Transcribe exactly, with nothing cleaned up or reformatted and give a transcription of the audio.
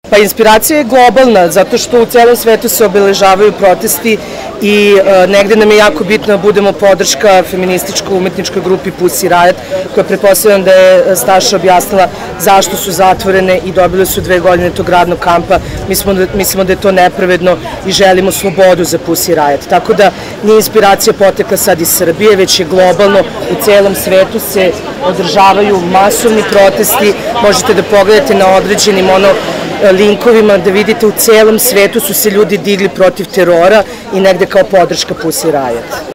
Pa inspiracija je globalna, zato što u celom svetu se obeležavaju protesti i e, negde nam je jako bitno da budemo podrška feminističkoj umetničkoj grupi Pussy Riot, koja pretpostavljam da je Staša objasnila zašto su zatvorene i dobile su dve godine tog radnog kampa. Mislimo, mislimo da je to nepravedno i želimo slobodu za Pussy Riot. Tako da nije inspiracija potekla sad iz Srbije, već je globalno, u celom svetu se održavaju masovni protesti. Možete da pogledate na određenim ono linkovima da vidite u celom svetu su se ljudi digli protiv terora i negde kao podrška Pussy Riot.